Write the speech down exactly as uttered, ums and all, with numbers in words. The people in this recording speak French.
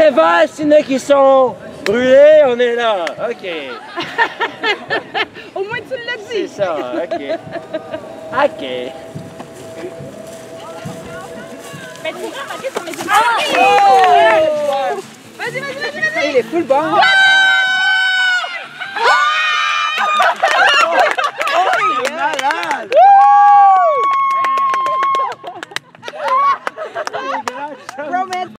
les vases, il y en a qui sont brûlés, on est là. OK. Au moins, tu l'as dit. C'est ça, OK. OK. Mais tu vas remarquer sur mes Oh! Vas-y, vas-y, vas-y, vas-y. Il est full bon. Ouais!